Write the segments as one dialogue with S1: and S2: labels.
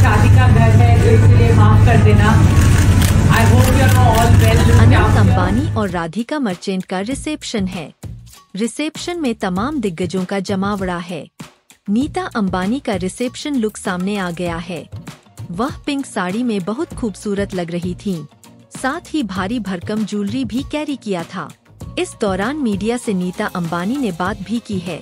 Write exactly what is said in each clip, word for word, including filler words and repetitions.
S1: शादी का घर है तो इसलिए माफ कर देना। I hope you are all well.
S2: Anant Ambani और राधिका मर्चेंट का रिसेप्शन है। रिसेप्शन में तमाम दिग्गजों का जमावड़ा है। नीता अंबानी का रिसेप्शन लुक सामने आ गया है। वह पिंक साड़ी में बहुत खूबसूरत लग रही थीं। साथ ही भारी भरकम ज्वेलरी भी कैरी किया था। इस दौरान मीडिया से नीता अंबानी ने बात भी की है,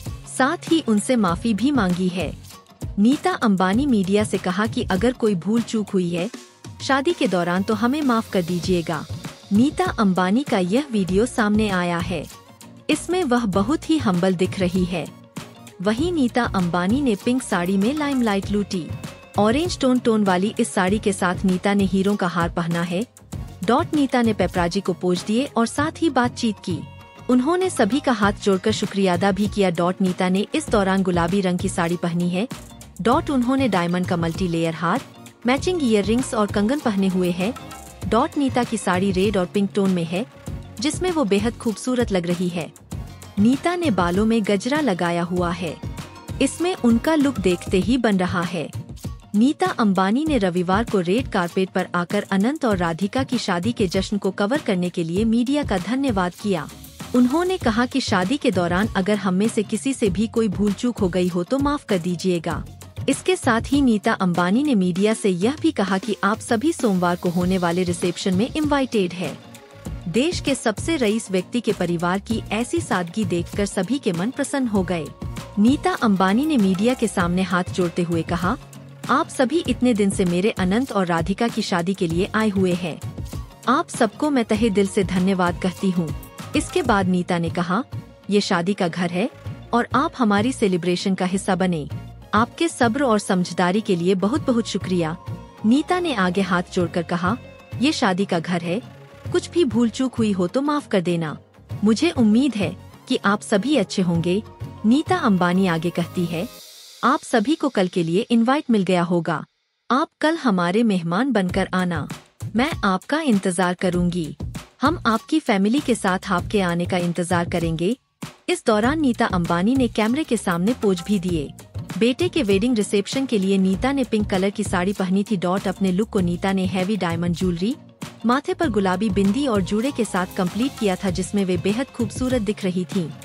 S2: साथ ही उनसे माफी भी मांगी है। नीता अंबानी मीडिया से कहा कि अगर कोई भूल चूक हुई है शादी के दौरान तो हमें माफ कर दीजिएगा। नीता अंबानी का यह वीडियो सामने आया है। इसमें वह बहुत ही हम्बल दिख रही है। वहीं नीता अंबानी ने पिंक साड़ी में लाइमलाइट लूटी। ऑरेंज टोन टोन वाली इस साड़ी के साथ नीता ने हीरों का हार पहना है। डॉट नीता ने पेपराजी को पोज दिए और साथ ही बातचीत की। उन्होंने सभी का हाथ जोड़कर शुक्रिया अदा भी किया। डॉट नीता ने इस दौरान गुलाबी रंग की साड़ी पहनी है। डॉट उन्होंने डायमंड का मल्टी लेयर हार, मैचिंग ईयररिंग्स और कंगन पहने हुए है। डॉट नीता की साड़ी रेड और पिंक टोन में है, जिसमें वो बेहद खूबसूरत लग रही है। नीता ने बालों में गजरा लगाया हुआ है। इसमें उनका लुक देखते ही बन रहा है। नीता अंबानी ने रविवार को रेड कारपेट पर आकर अनंत और राधिका की शादी के जश्न को कवर करने के लिए मीडिया का धन्यवाद किया। उन्होंने कहा कि शादी के दौरान अगर हम में से किसी से भी कोई भूल चूक हो गई हो तो माफ कर दीजिएगा। इसके साथ ही नीता अंबानी ने मीडिया से यह भी कहा कि आप सभी सोमवार को होने वाले रिसेप्शन में इनवाइटेड है। देश के सबसे रईस व्यक्ति के परिवार की ऐसी सादगी देखकर सभी के मन प्रसन्न हो गए। नीता अंबानी ने मीडिया के सामने हाथ जोड़ते हुए कहा, आप सभी इतने दिन से मेरे अनंत और राधिका की शादी के लिए आए हुए हैं। आप सबको मैं तहे दिल से धन्यवाद कहती हूँ। इसके बाद नीता ने कहा, ये शादी का घर है और आप हमारी सेलिब्रेशन का हिस्सा बने। आपके सब्र और समझदारी के लिए बहुत बहुत शुक्रिया। नीता ने आगे हाथ जोड़कर कहा, ये शादी का घर है, कुछ भी भूल चूक हुई हो तो माफ कर देना। मुझे उम्मीद है कि आप सभी अच्छे होंगे। नीता अंबानी आगे कहती है, आप सभी को कल के लिए इनवाइट मिल गया होगा। आप कल हमारे मेहमान बनकर आना, मैं आपका इंतजार करूंगी। हम आपकी फैमिली के साथ आपके आने का इंतजार करेंगे। इस दौरान नीता अंबानी ने कैमरे के सामने पोज भी दिए। बेटे के वेडिंग रिसेप्शन के लिए नीता ने पिंक कलर की साड़ी पहनी थी। डॉट अपने लुक को नीता ने हैवी डायमंड ज्वेलरी, माथे पर गुलाबी बिंदी और जूड़े के साथ कंप्लीट किया था, जिसमें वे बेहद खूबसूरत दिख रही थीं।